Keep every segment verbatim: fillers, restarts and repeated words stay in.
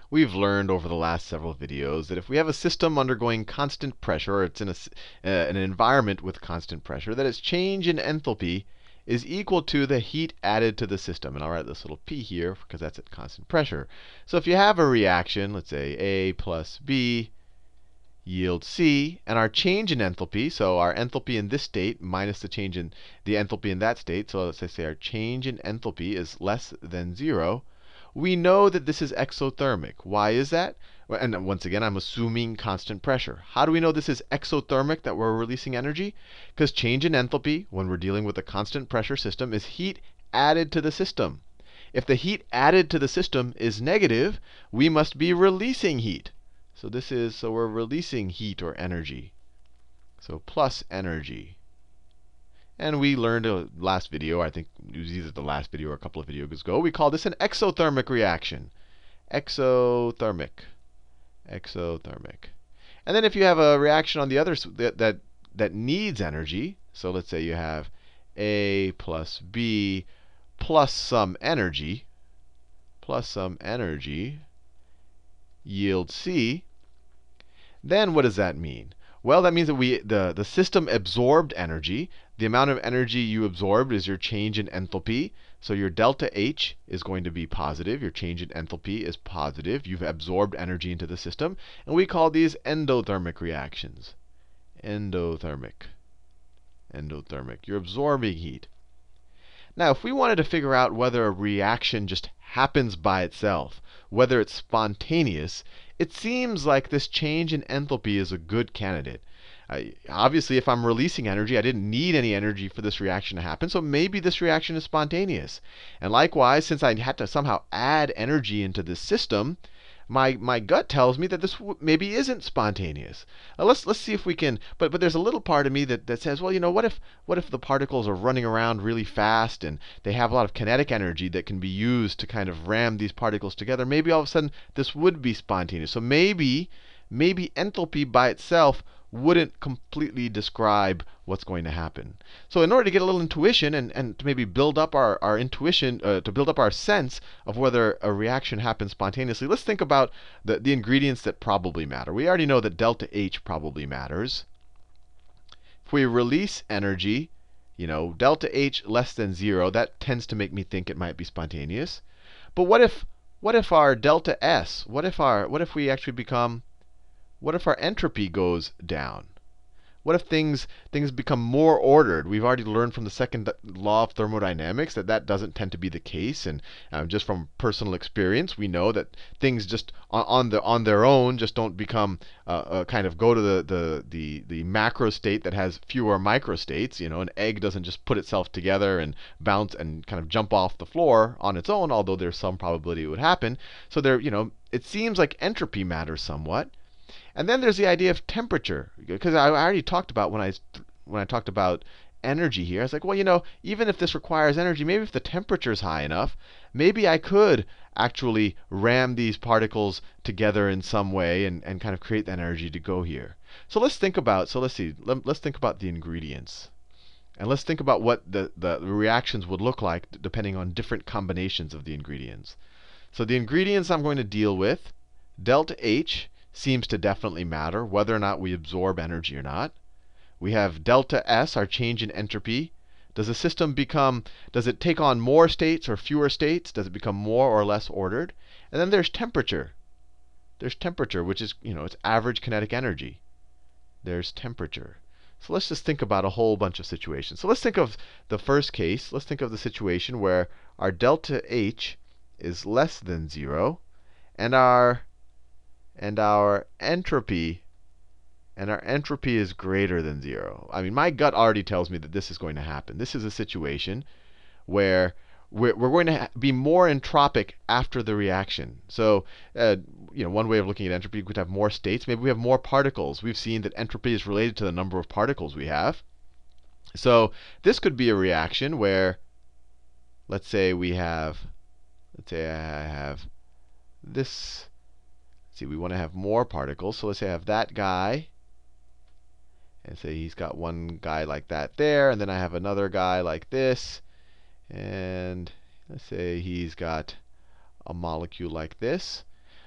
we've learned over the last several videos that if we have a system undergoing constant pressure, or it's in a, uh, an environment with constant pressure, that its change in enthalpy is equal to the heat added to the system. And I'll write this little p here because that's at constant pressure. So if you have a reaction, let's say A plus B yields C, and our change in enthalpy, so our enthalpy in this state minus the change in the enthalpy in that state, so let's say our change in enthalpy is less than zero, we know that this is exothermic. Why is that? And once again, I'm assuming constant pressure. How do we know this is exothermic, that we're releasing energy? Because change in enthalpy, when we're dealing with a constant pressure system, is heat added to the system. If the heat added to the system is negative, we must be releasing heat. So this is, so we're releasing heat or energy. So plus energy. And we learned a last video, I think it was either the last video or a couple of videos ago, we call this an exothermic reaction. Exothermic. Exothermic. And then if you have a reaction on the other that, that, that needs energy, so let's say you have A plus B plus some energy, plus some energy, yield C, then what does that mean? Well, that means that we the, the system absorbed energy. The amount of energy you absorbed is your change in enthalpy. So your delta H is going to be positive. Your change in enthalpy is positive. You've absorbed energy into the system. And we call these endothermic reactions. Endothermic. Endothermic. You're absorbing heat. Now, if we wanted to figure out whether a reaction just happens by itself, whether it's spontaneous, it seems like this change in enthalpy is a good candidate. Uh, obviously, if I'm releasing energy, I didn't need any energy for this reaction to happen, so maybe this reaction is spontaneous. And likewise, since I had to somehow add energy into this system, my, my gut tells me that this w maybe isn't spontaneous. Uh, let's, let's see if we can, but, but there's a little part of me that, that says, well, you know, what if, what if the particles are running around really fast and they have a lot of kinetic energy that can be used to kind of ram these particles together? Maybe all of a sudden this would be spontaneous. So maybe, maybe enthalpy by itself wouldn't completely describe what's going to happen. So in order to get a little intuition and, and to maybe build up our, our intuition, uh, to build up our sense of whether a reaction happens spontaneously, let's think about the, the ingredients that probably matter. We already know that delta H probably matters. If we release energy, you know, delta H less than zero, that tends to make me think it might be spontaneous. But what if, what if our delta S, what if, our, what if we actually become What if our entropy goes down? What if things, things become more ordered? We've already learned from the second law of thermodynamics that that doesn't tend to be the case. And um, just from personal experience, we know that things just on, on, the, on their own just don't become uh, uh, kind of go to the, the, the, the macro state that has fewer microstates. You know, an egg doesn't just put itself together and bounce and kind of jump off the floor on its own, although there's some probability it would happen. So there, you know, it seems like entropy matters somewhat. And then there's the idea of temperature, because I already talked about when I when I talked about energy here. I was like, well, you know, even if this requires energy, maybe if the temperature is high enough, maybe I could actually ram these particles together in some way and, and kind of create that energy to go here. So let's think about so let's see let, let's think about the ingredients. And let's think about what the, the reactions would look like depending on different combinations of the ingredients. So the ingredients I'm going to deal with, delta H seems to definitely matter, whether or not we absorb energy or not. We have delta S, our change in entropy. Does the system become, does it take on more states or fewer states? Does it become more or less ordered? And then there's temperature. There's temperature, which is, you know, it's average kinetic energy. There's temperature. So let's just think about a whole bunch of situations. So let's think of the first case. Let's think of the situation where our delta H is less than zero, and our and our entropy and our entropy is greater than zero. I mean, my gut already tells me that this is going to happen. This is a situation where we're, we're going to be more entropic after the reaction. So, uh, you know, one way of looking at entropy, we could have more states. Maybe we have more particles. We've seen that entropy is related to the number of particles we have. So this could be a reaction where, let's say we have, let's say I have this. See, we want to have more particles. So let's say I have that guy. And say he's got one guy like that there. And then I have another guy like this. And let's say he's got a molecule like this.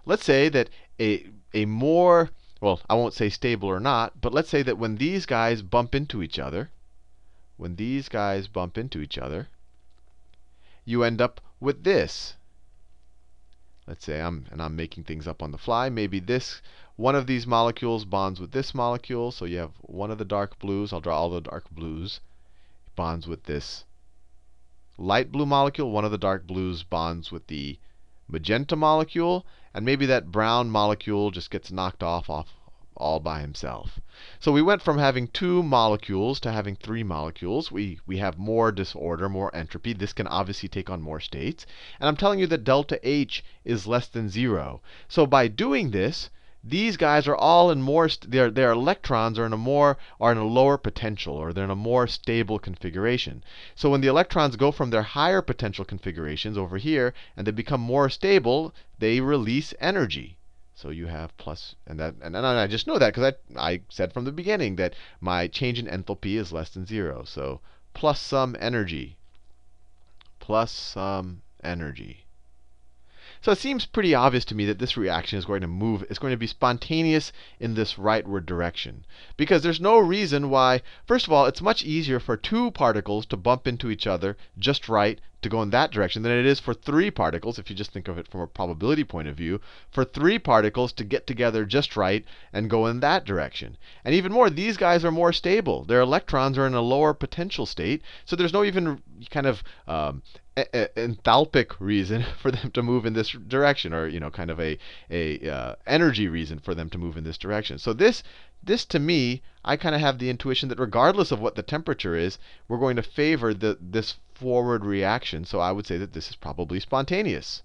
let's say that a, a more, well, I won't say stable or not, but let's say that when these guys bump into each other, when these guys bump into each other, you end up with this. Let's say I'm, and I'm making things up on the fly. Maybe this, one of these molecules bonds with this molecule. So you have one of the dark blues. I'll draw all the dark blues. Bonds with this light blue molecule. One of the dark blues bonds with the magenta molecule. And maybe that brown molecule just gets knocked off, off all by himself. So we went from having two molecules to having three molecules. We, we have more disorder, more entropy. This can obviously take on more states. And I'm telling you that delta H is less than zero. So by doing this, these guys are all in more, their, their electrons are in a more, are in a lower potential, or they're in a more stable configuration. So when the electrons go from their higher potential configurations over here, and they become more stable, they release energy. So you have plus, and that, and, and I just know that because I, I said from the beginning that my change in enthalpy is less than zero. So plus some energy, plus some energy. So it seems pretty obvious to me that this reaction is going to move, it's going to be spontaneous in this rightward direction. Because there's no reason why, first of all, it's much easier for two particles to bump into each other just right to go in that direction than it is for three particles, if you just think of it from a probability point of view, for three particles to get together just right and go in that direction. And even more, these guys are more stable. Their electrons are in a lower potential state, so there's no even kind of um, enthalpic reason for them to move in this direction, or you know, kind of a, a uh, energy reason for them to move in this direction. So this, this to me, I kind of have the intuition that regardless of what the temperature is, we're going to favor the, this forward reaction. So I would say that this is probably spontaneous.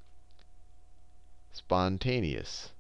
Spontaneous.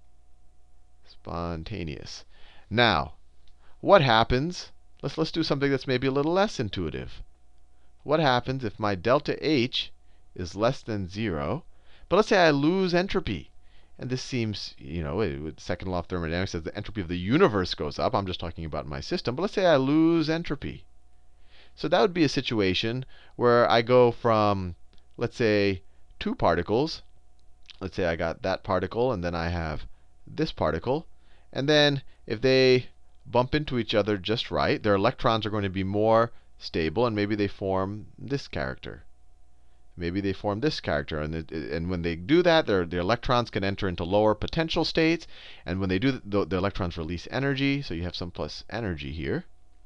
Spontaneous. Now, what happens? Let's, let's do something that's maybe a little less intuitive. What happens if my delta H is less than zero, but let's say I lose entropy? And this seems, you know, it, second law of thermodynamics says the entropy of the universe goes up. I'm just talking about my system. But let's say I lose entropy. So that would be a situation where I go from, let's say, two particles. Let's say I got that particle, and then I have this particle. And then if they bump into each other just right, their electrons are going to be more stable, and maybe they form this character. Maybe they form this character. And, it, and when they do that, their, their electrons can enter into lower potential states. And when they do, the, the electrons release energy. So you have some plus energy here.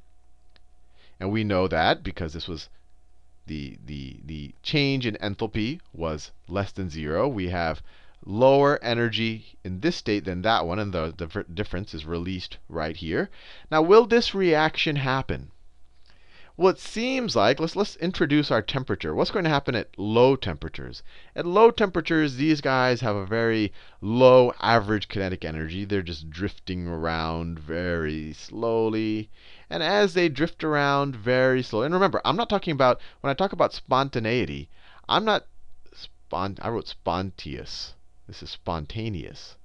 And we know that because this was the, the, the change in enthalpy was less than zero. We have lower energy in this state than that one. And the, the difference is released right here. Now, will this reaction happen? Well, it seems like, let's, let's introduce our temperature. What's going to happen at low temperatures? At low temperatures, these guys have a very low average kinetic energy. They're just drifting around very slowly. And as they drift around very slowly, and remember, I'm not talking about, when I talk about spontaneity, I'm not, spont, I wrote spontaneous. This is spontaneous.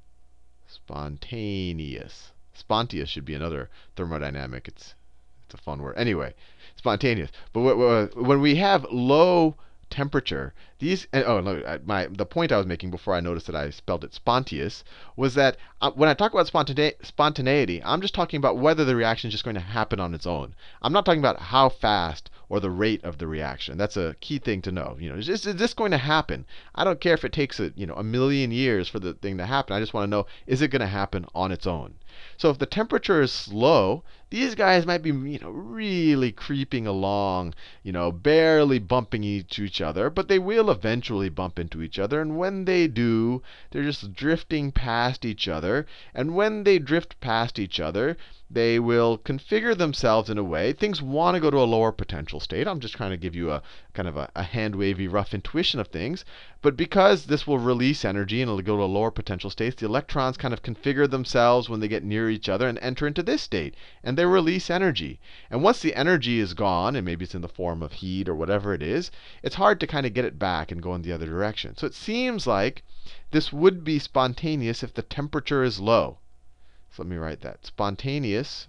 Spontaneous. Spontaneous should be another thermodynamic. It's, it's a fun word. Anyway. Spontaneous. But when we have low temperature, these, oh, no, my, the point I was making before I noticed that I spelled it spontaneous was that uh, when I talk about spontane spontaneity, I'm just talking about whether the reaction is just going to happen on its own. I'm not talking about how fast or the rate of the reaction. That's a key thing to know. You know, is this, is this going to happen? I don't care if it takes a, you know, a million years for the thing to happen. I just want to know, is it going to happen on its own? So if the temperature is slow, these guys might be, you know, really creeping along, you know, barely bumping into each other, but they will eventually bump into each other. And when they do, they're just drifting past each other. And when they drift past each other, they will configure themselves in a way. Things want to go to a lower potential state. I'm just trying to give you a kind of a, a hand-wavy, rough intuition of things. But because this will release energy and it'll go to a lower potential state, the electrons kind of configure themselves when they get near each other and enter into this state. And they release energy. And once the energy is gone, and maybe it's in the form of heat or whatever it is, it's hard to kind of get it back and go in the other direction. So it seems like this would be spontaneous if the temperature is low. So let me write that. Spontaneous,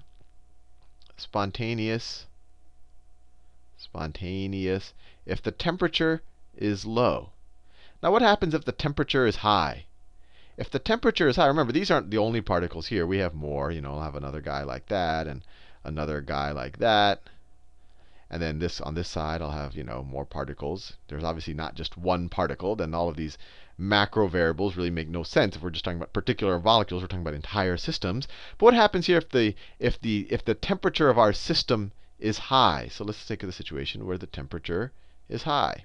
spontaneous, spontaneous, if the temperature is low. Now what happens if the temperature is high? if the temperature is high, remember these aren't the only particles here. We have more. You know, I'll have another guy like that and another guy like that. And then this on this side, I'll have, you know, more particles. There's obviously not just one particle. Then all of these macro variables really make no sense if we're just talking about particular molecules. We're talking about entire systems. But what happens here if the if the if the temperature of our system is high? So let's think of the situation where the temperature is high.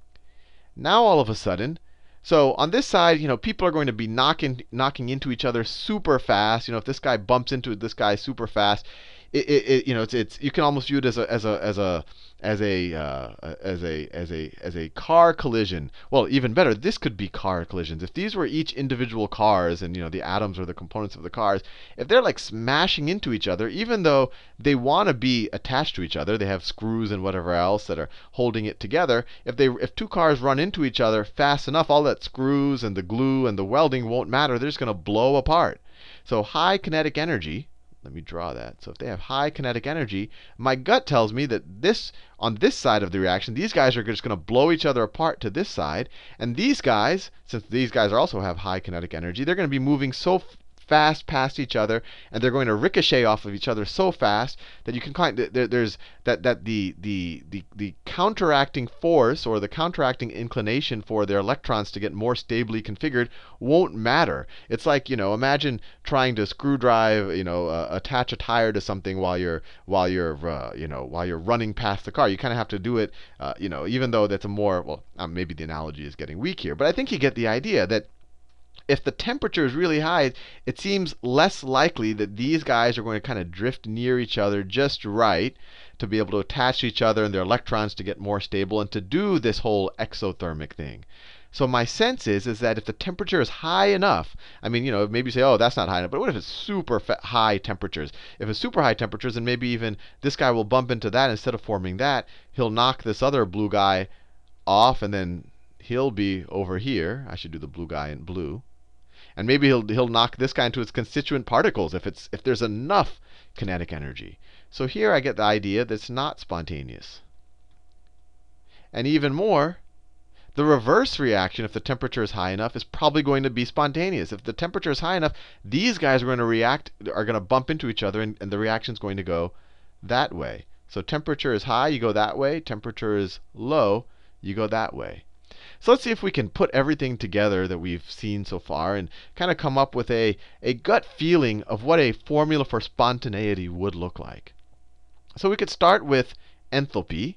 Now all of a sudden, so on this side, you know, people are going to be knocking knocking into each other super fast. You know, if this guy bumps into this guy super fast, it, it, it you know, it's it's you can almost view it as a as a as a as a uh, as a as a as a car collision. Well, even better, this could be car collisions. If these were each individual cars, and you know the atoms are the components of the cars, if they're like smashing into each other, even though they want to be attached to each other, they have screws and whatever else that are holding it together. If they if two cars run into each other fast enough, all that screws and the glue and the welding won't matter. They're just going to blow apart. So high kinetic energy. Let me draw that. So if they have high kinetic energy, my gut tells me that this on this side of the reaction, these guys are just going to blow each other apart to this side. And these guys, since these guys also have high kinetic energy, they're going to be moving so fast past each other, and they're going to ricochet off of each other so fast that you can kind of, there, there's that that the the the the counteracting force or the counteracting inclination for their electrons to get more stably configured won't matter. It's like, you know, imagine trying to screw drive, you know, uh, attach a tire to something while you're while you're uh, you know while you're running past the car. You kind of have to do it, uh, you know, even though that's a more well, um, maybe the analogy is getting weak here, but I think you get the idea that if the temperature is really high, it seems less likely that these guys are going to kind of drift near each other just right to be able to attach to each other and their electrons to get more stable and to do this whole exothermic thing. So my sense is, is that if the temperature is high enough, I mean, you know, maybe you say, oh, that's not high enough. But what if it's super high temperatures? If it's super high temperatures, then maybe even this guy will bump into that. Instead of forming that, he'll knock this other blue guy off, and then he'll be over here. I should do the blue guy in blue. And maybe he'll he'll knock this guy into its constituent particles if it's if there's enough kinetic energy. So here I get the idea that it's not spontaneous. And even more, the reverse reaction, if the temperature is high enough, is probably going to be spontaneous. If the temperature is high enough, these guys are going to react, are going to bump into each other, and, and the reaction is going to go that way. So temperature is high, you go that way. Temperature is low, you go that way. So let's see if we can put everything together that we've seen so far and kind of come up with a, a gut feeling of what a formula for spontaneity would look like. So we could start with enthalpy.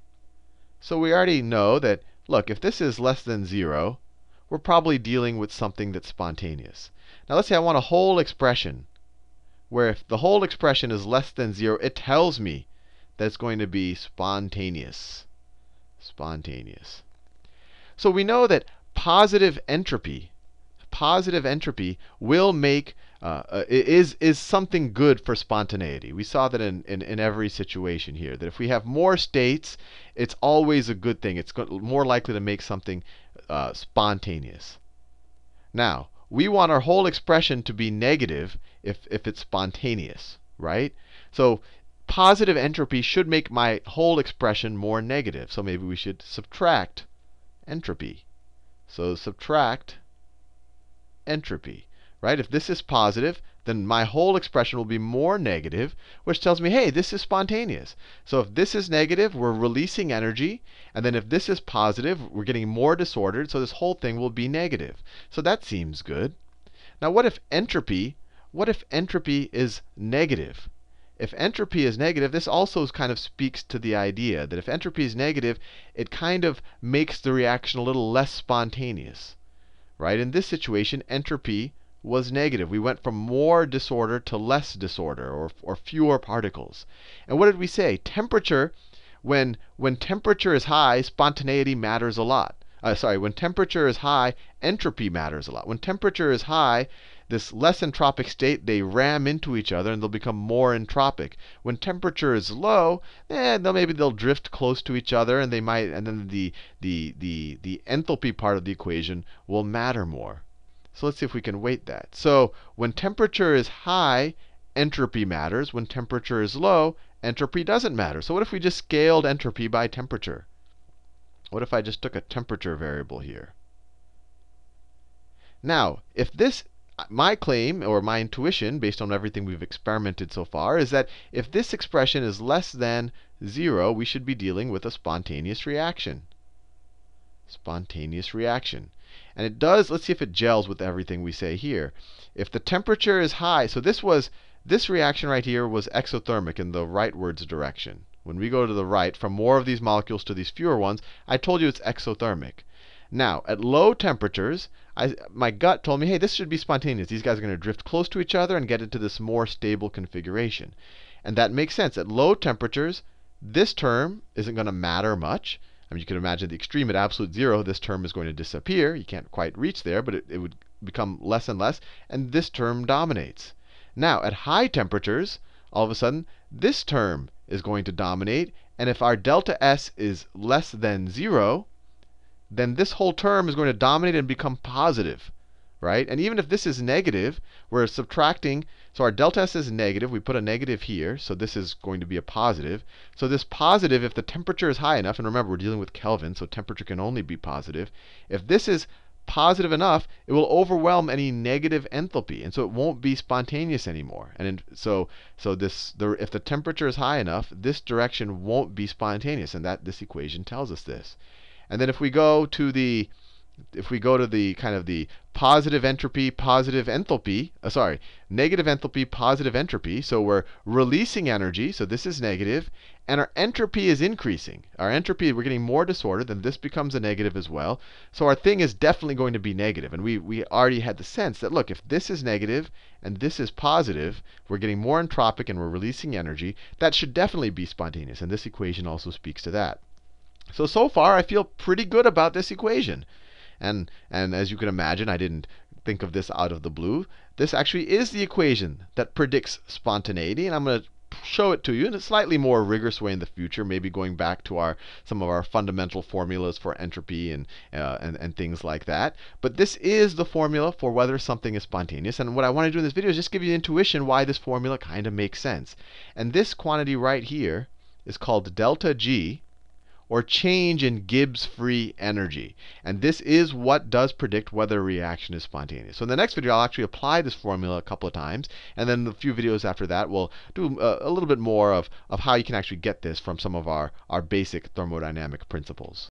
So we already know that, look, if this is less than zero, we're probably dealing with something that's spontaneous. Now let's say I want a whole expression where if the whole expression is less than zero, it tells me that it's going to be spontaneous. Spontaneous. So we know that positive entropy, positive entropy will make, uh, is, is something good for spontaneity. We saw that in, in, in every situation here, that if we have more states, it's always a good thing. It's more likely to make something uh, spontaneous. Now, we want our whole expression to be negative if, if it's spontaneous, right? So positive entropy should make my whole expression more negative. So maybe we should subtract entropy. So subtract entropy, right? If this is positive, then my whole expression will be more negative, which tells me, hey, this is spontaneous. So if this is negative, we're releasing energy. And then if this is positive, we're getting more disordered. So this whole thing will be negative. So that seems good. Now what if entropy, what if entropy is negative? If entropy is negative, this also kind of speaks to the idea that if entropy is negative, it kind of makes the reaction a little less spontaneous, right? In this situation, entropy was negative. We went from more disorder to less disorder, or, or fewer particles. And what did we say? Temperature, when, when temperature is high, spontaneity matters a lot. Uh, sorry, when temperature is high, entropy matters a lot. When temperature is high, this less entropic state, they ram into each other and they'll become more entropic. When temperature is low, eh, they'll, maybe they'll drift close to each other, and they might, and then the, the, the, the enthalpy part of the equation will matter more. So let's see if we can weight that. So when temperature is high, entropy matters. When temperature is low, entropy doesn't matter. So what if we just scaled entropy by temperature? What if I just took a temperature variable here? Now, if this, my claim or my intuition, based on everything we've experimented so far, is that if this expression is less than zero, we should be dealing with a spontaneous reaction. Spontaneous reaction. And it does, let's see if it gels with everything we say here. If the temperature is high, so this was, this reaction right here was exothermic in the rightwards direction. When we go to the right, from more of these molecules to these fewer ones, I told you it's exothermic. Now, at low temperatures, I, my gut told me, hey, this should be spontaneous. These guys are going to drift close to each other and get into this more stable configuration. And that makes sense. At low temperatures, this term isn't going to matter much. I mean, you can imagine at the extreme at absolute zero, this term is going to disappear. You can't quite reach there, but it, it would become less and less. And this term dominates. Now, at high temperatures, all of a sudden, this term is going to dominate. And if our delta S is less than zero, then this whole term is going to dominate and become positive, right? And even if this is negative, we're subtracting. So our delta S is negative. We put a negative here. So this is going to be a positive. So this positive, if the temperature is high enough, and remember, we're dealing with Kelvin, so temperature can only be positive. If this is positive enough, it will overwhelm any negative enthalpy. And so it won't be spontaneous anymore. And in, so, so this, the, if the temperature is high enough, this direction won't be spontaneous. And that this equation tells us this. And then if we go to the, if we go to the kind of the positive entropy, positive enthalpy, uh, sorry, negative enthalpy, positive entropy. So we're releasing energy. So this is negative. And our entropy is increasing. Our entropy, we're getting more disorder. Then this becomes a negative as well. So our thing is definitely going to be negative. And we, we already had the sense that, look, if this is negative and this is positive, we're getting more entropic and we're releasing energy. That should definitely be spontaneous. And this equation also speaks to that. So, so far, I feel pretty good about this equation. And, and as you can imagine, I didn't think of this out of the blue. This actually is the equation that predicts spontaneity. And I'm going to show it to you in a slightly more rigorous way in the future, maybe going back to our, some of our fundamental formulas for entropy and, uh, and, and things like that. But this is the formula for whether something is spontaneous. And what I want to do in this video is just give you intuition why this formula kind of makes sense. And this quantity right here is called delta G, or change in Gibbs free energy. And this is what does predict whether a reaction is spontaneous. So in the next video, I'll actually apply this formula a couple of times. And then a few videos after that, we'll do a, a little bit more of, of how you can actually get this from some of our, our basic thermodynamic principles.